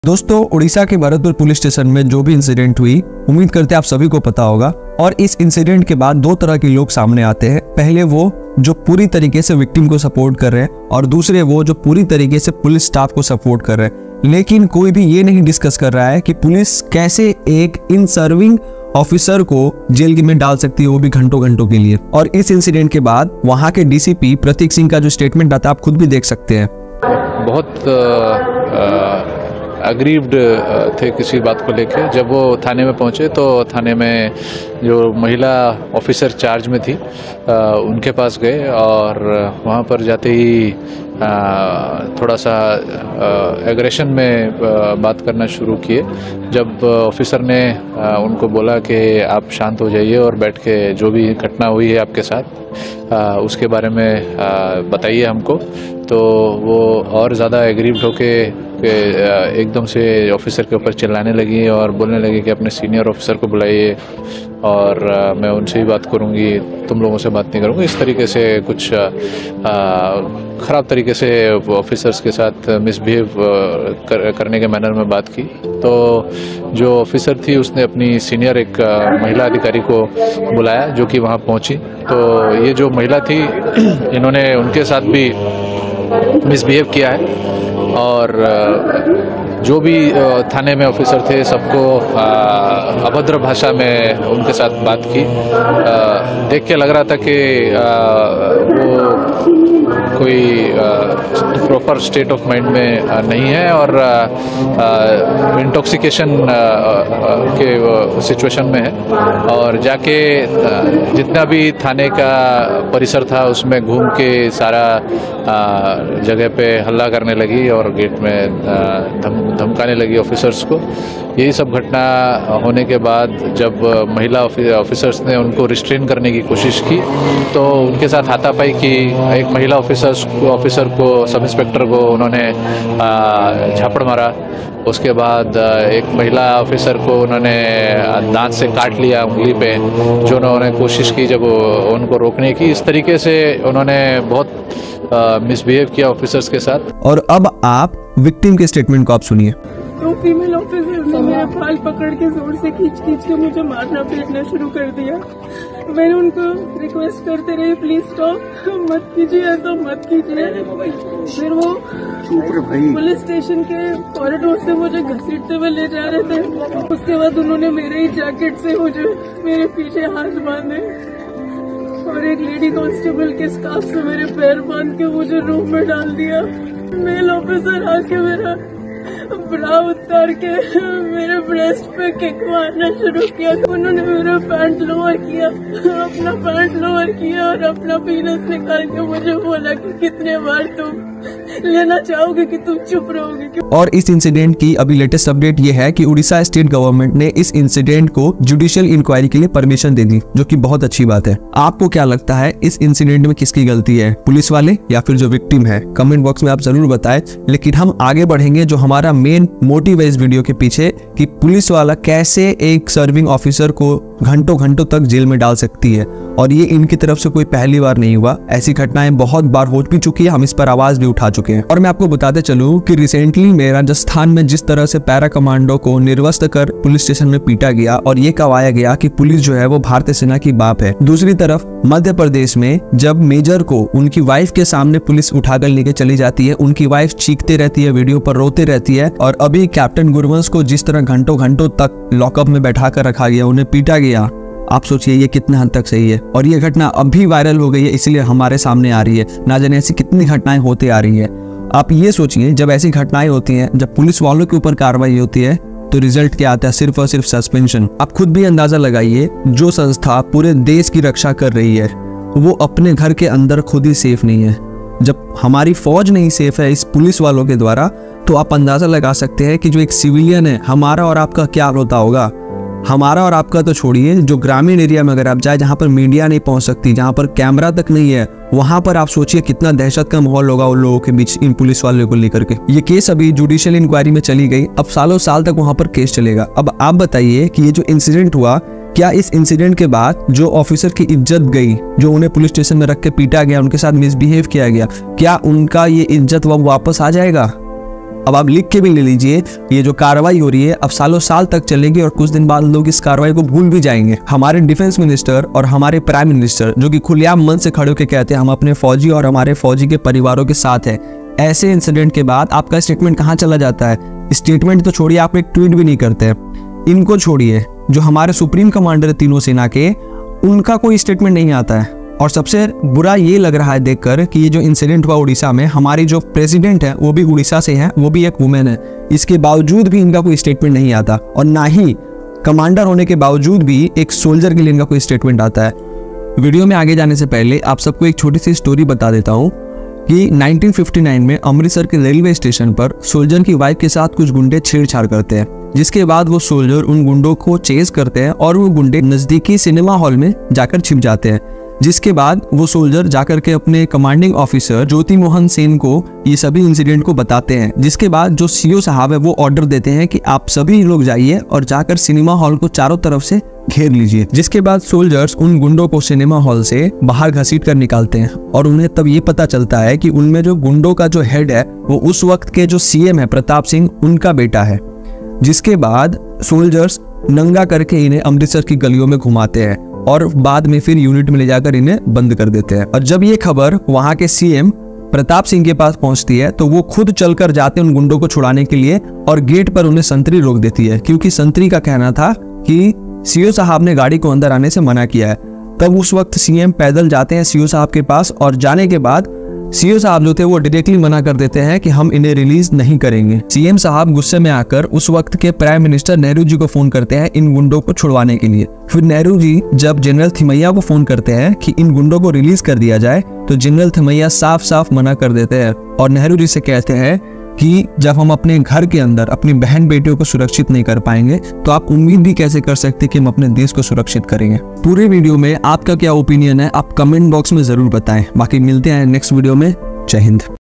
दोस्तों, उड़ीसा के Bharatpur police station में जो भी इंसिडेंट हुई, उम्मीद करते हैं आप सभी को पता होगा। और इस इंसिडेंट के बाद दो तरह के लोग सामने आते हैं। पहले वो जो पूरी तरीके से विक्टिम को सपोर्ट कर रहे हैं और दूसरे वो जो पूरी तरीके से पुलिस स्टाफ को सपोर्ट कर रहे हैं। लेकिन कोई भी ये नहीं डिस्कस कर रहा है कि पुलिस कैसे एक इन सर्विंग ऑफिसर को जेल में डाल सकती है, वो भी घंटों घंटों के लिए। और इस इंसिडेंट के बाद वहां के डीसीपी प्रतीक सिंह का जो स्टेटमेंट आता है, आप खुद भी देख सकते हैं। बहुत अग्रीव्ड थे किसी बात को लेके। जब वो थाने में पहुंचे तो थाने में जो महिला ऑफिसर चार्ज में थी उनके पास गए और वहां पर जाते ही थोड़ा सा एग्रेशन में बात करना शुरू किए। जब ऑफिसर ने उनको बोला कि आप शांत हो जाइए और बैठ के जो भी घटना हुई है आपके साथ उसके बारे में बताइए हमको, तो वो और ज़्यादा एग्रीव्ड होके एकदम से ऑफिसर के ऊपर चिल्लाने लगी और बोलने लगी कि अपने सीनियर ऑफिसर को बुलाइए और मैं उनसे ही बात करूंगी, तुम लोगों से बात नहीं करूंगी। इस तरीके से कुछ ख़राब तरीके से ऑफिसर्स के साथ मिसबिहेव करने के मैनर में बात की। तो जो ऑफिसर थी उसने अपनी सीनियर एक महिला अधिकारी को बुलाया जो कि वहाँ पहुँची। तो ये जो महिला थी इन्होंने उनके साथ भी मिसबिहेव किया है और जो भी थाने में ऑफिसर थे सबको अभद्र भाषा में उनके साथ बात की। देख के लग रहा था कि वो कोई प्रॉपर स्टेट ऑफ माइंड में नहीं है और इंटॉक्सिकेशन के सिचुएशन में है। और जाके जितना भी थाने का परिसर था उसमें घूम के सारा जगह पे हल्ला करने लगी और गेट में धमकाने लगी ऑफिसर्स को। यही सब घटना होने के बाद जब महिला ऑफिसर्स ने उनको रिस्ट्रेन करने की कोशिश की तो उनके साथ हाथापाई की। एक महिला ऑफिसर को सब इंस्पेक्टर को उन्होंने झापड़ मारा। उसके बाद एक महिला ऑफिसर को उन्होंने दांत से काट लिया उंगली पे, जो उन्होंने कोशिश की जब उनको रोकने की। इस तरीके से उन्होंने बहुत मिसबिहेव किया ऑफिसर्स के साथ। और अब आप विक्टिम के स्टेटमेंट को आप सुनिए। तो फीमेल ऑफिसर ने मेरे बाल पकड़ के जोर से खींच के मुझे मारना पीटना शुरू कर दिया। मैंने उनको रिक्वेस्ट करते रही, प्लीज स्टॉप, मत कीजिए, ऐसा मत कीजिए। फिर वो पुलिस स्टेशन के कॉरिडोर से मुझे घसीटते हुए ले जा रहे थे। उसके बाद उन्होंने मेरे ही जैकेट से मुझे मेरे पीछे हाथ बांधे और एक लेडी कांस्टेबल के स्कार्फ से मेरे पैर बांध के मुझे रूम में डाल दिया। मेल ऑफिसर आके मेरा ब्रा उतार के मेरे ब्रेस्ट पे किक मारना शुरू किया। उन्होंने मेरा पैंट लोअर किया, अपना पैंट लोअर किया और अपना पीनस निकाल के मुझे बोला कि कितने बार तुम लेना चाहोगे कि तुम चुप रहोगे। और इस इंसिडेंट की अभी लेटेस्ट अपडेट ये है कि उड़ीसा स्टेट गवर्नमेंट ने इस इंसिडेंट को जुडिशियल इंक्वायरी के लिए परमिशन दे दी, जो कि बहुत अच्छी बात है। आपको क्या लगता है इस इंसिडेंट में किसकी गलती है, पुलिस वाले या फिर जो विक्टिम है? कमेंट बॉक्स में आप जरूर बताएं। लेकिन हम आगे बढ़ेंगे। जो हमारा मेन मोटिव है इस वीडियो के पीछे कि पुलिस वाला कैसे एक सर्विंग ऑफिसर को घंटों घंटों तक जेल में डाल सकती है। और ये इनकी तरफ से कोई पहली बार नहीं हुआ, ऐसी घटनाएं बहुत बार हो भी चुकी है, हम इस पर आवाज भी उठा चुके हैं। और मैं आपको बताते चलूं कि रिसेंटली में राजस्थान में जिस तरह से पैरा कमांडो को निर्वस्त्र कर पुलिस स्टेशन में पीटा गया और ये कहाया गया कि पुलिस जो है वो भारतीय सेना की बाप है। दूसरी तरफ मध्य प्रदेश में जब मेजर को उनकी वाइफ के सामने पुलिस उठाकर लेके चली जाती है, उनकी वाइफ चीखते रहती है, वीडियो पर रोते रहती है। और अभी कैप्टन गुरवंश को जिस तरह घंटों घंटों तक लॉकअप में बैठा कर रखा गया, उन्हें पीटा गया, आप सोचिए ये कितने हद तक सही है। और ये घटना अभी वायरल हो गई है, इसलिए हमारे सामने आ रही है। ना जाने ऐसी कितनी घटनाएं होती आ रही है। आप ये सोचिए, जब ऐसी घटनाएं होती हैं, जब पुलिस वालों के ऊपर कार्रवाई होती है, तो रिजल्ट क्या आता है? सिर्फ और सिर्फ सस्पेंशन। आप खुद भी अंदाजा लगाइए, जो संस्था पूरे देश की रक्षा कर रही है वो अपने घर के अंदर खुद ही सेफ नहीं है। जब हमारी फौज नहीं सेफ है इस पुलिस वालों के द्वारा, तो आप अंदाजा लगा सकते हैं कि जो एक सिविलियन है, हमारा और आपका क्या होता होगा। हमारा और आपका तो छोड़िए, जो ग्रामीण एरिया में अगर आप जाए, जहाँ पर मीडिया नहीं पहुँच सकती, जहाँ पर कैमरा तक नहीं है, वहां पर आप सोचिए कितना दहशत का माहौल होगा उन लोगों के बीच इन पुलिस वालों को लेकर के। ये केस अभी जुडिशियल इंक्वायरी में चली गई, अब सालों साल तक वहां पर केस चलेगा। अब आप बताइए कि ये जो इंसिडेंट हुआ, क्या इस इंसिडेंट के बाद जो ऑफिसर की इज्जत गई, जो उन्हें पुलिस स्टेशन में रख के पीटा गया, उनके साथ मिसबिहेव किया गया, क्या उनका ये इज्जत वापस आ जाएगा? अब आप लिख के भी ले लीजिए, ये जो कार्रवाई हो रही है अब सालों साल तक चलेगी और कुछ दिन बाद लोग इस कार्रवाई को भूल भी जाएंगे। हमारे डिफेंस मिनिस्टर और हमारे प्राइम मिनिस्टर जो कि खुलेआम मन से खड़े होकर कहते हैं हम अपने फौजी और हमारे फौजी के परिवारों के साथ हैं, ऐसे इंसिडेंट के बाद आपका स्टेटमेंट कहाँ चला जाता है? स्टेटमेंट तो छोड़िए, आप एक ट्वीट भी नहीं करते। इनको छोड़िए, जो हमारे सुप्रीम कमांडर है तीनों सेना के, उनका कोई स्टेटमेंट नहीं आता है। और सबसे बुरा ये लग रहा है देखकर कि ये जो इंसिडेंट हुआ उड़ीसा में, हमारी जो प्रेसिडेंट है वो भी उड़ीसा से है, वो भी एक वुमेन है, इसके बावजूद भी इनका कोई स्टेटमेंट नहीं आता और ना ही कमांडर होने के बावजूद भी एक सोल्जर के लिए इनका कोई स्टेटमेंट आता है। वीडियो में आगे जाने से पहले आप सबको एक छोटी सी स्टोरी बता देता हूँ कि 1959 में अमृतसर के रेलवे स्टेशन पर सोल्जर की वाइफ के साथ कुछ गुंडे छेड़छाड़ करते हैं, जिसके बाद वो सोल्जर उन गुंडों को चेज करते हैं और वो गुंडे नजदीकी सिनेमा हॉल में जाकर छिप जाते हैं। जिसके बाद वो सोल्जर जाकर के अपने कमांडिंग ऑफिसर ज्योति मोहन सेन को ये सभी इंसिडेंट को बताते हैं। जिसके बाद जो सीओ साहब है वो ऑर्डर देते हैं कि आप सभी लोग जाइए और जाकर सिनेमा हॉल को चारों तरफ से घेर लीजिए। जिसके बाद सोल्जर्स उन गुंडों को सिनेमा हॉल से बाहर घसीट कर निकालते हैं और उन्हें तब ये पता चलता है कि उनमें जो गुंडों का जो हेड है वो उस वक्त के जो सीएम है प्रताप सिंह, उनका बेटा है। जिसके बाद सोल्जर्स नंगा करके इन्हें अमृतसर की गलियों में घुमाते हैं और बाद में फिर यूनिट में ले जाकर इन्हें बंद कर देते हैं। और जब ये खबर वहां के सीएम प्रताप सिंह के पास पहुंचती है तो वो खुद चलकर जाते हैं उन गुंडों को छुड़ाने के लिए और गेट पर उन्हें संतरी रोक देती है, क्योंकि संतरी का कहना था कि सीओ साहब ने गाड़ी को अंदर आने से मना किया है। तब उस वक्त सीएम पैदल जाते हैं सीओ साहब के पास और जाने के बाद सीओ साहब जो थे वो डायरेक्टली मना कर देते हैं कि हम इन्हें रिलीज नहीं करेंगे। सीएम साहब गुस्से में आकर उस वक्त के प्राइम मिनिस्टर नेहरू जी को फोन करते हैं इन गुंडों को छुड़वाने के लिए। फिर नेहरू जी जब जनरल थिमैया को फोन करते हैं कि इन गुंडों को रिलीज कर दिया जाए तो जनरल थिमैया साफ साफ मना कर देते हैं और नेहरू जी से कहते हैं कि जब हम अपने घर के अंदर अपनी बहन बेटियों को सुरक्षित नहीं कर पाएंगे तो आप उम्मीद भी कैसे कर सकते कि हम अपने देश को सुरक्षित करेंगे। पूरे वीडियो में आपका क्या ओपिनियन है आप कमेंट बॉक्स में जरूर बताएं। बाकी मिलते हैं नेक्स्ट वीडियो में। जय हिंद।